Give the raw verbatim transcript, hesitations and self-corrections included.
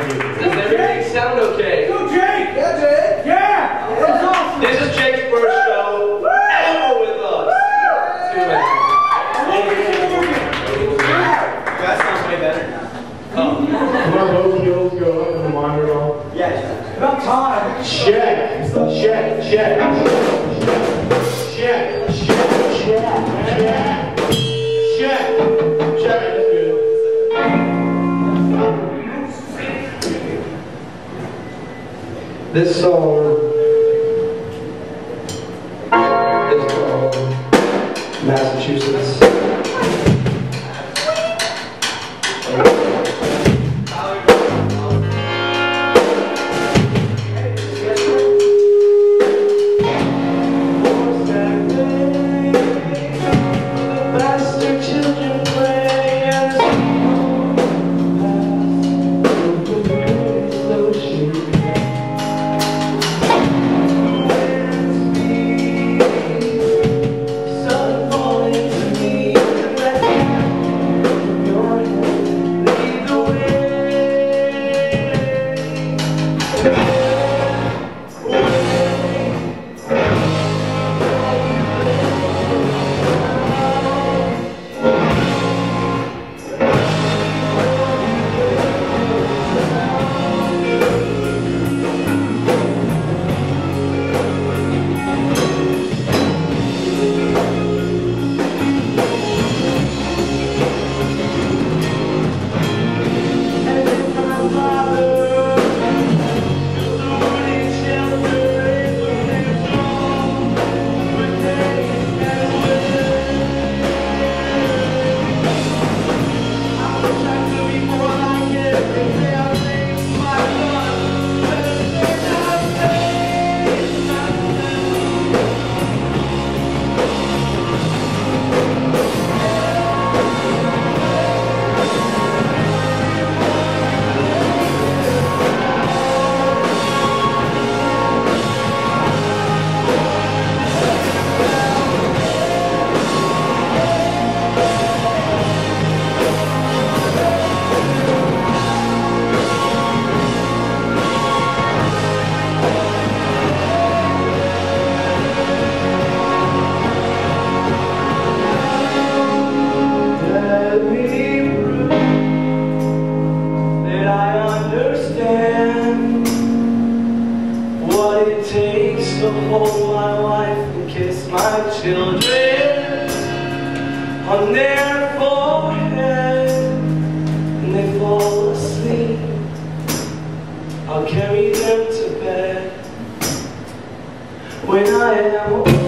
Thank you. Does everything sound okay? Go, Jake! Yeah, Jake! Yeah! That was awesome! This is Jake's first show ever with us. Too bad. That sounds way better now. Oh. Come on, both heels go up in the monitor all. Yeah, About time! Check! Check! Check! Check! Check! Check! Check! Check! Check! That's good. This song is called Massachusetts. Hold my wife and kiss my children on their forehead, and they fall asleep. I'll carry them to bed when I am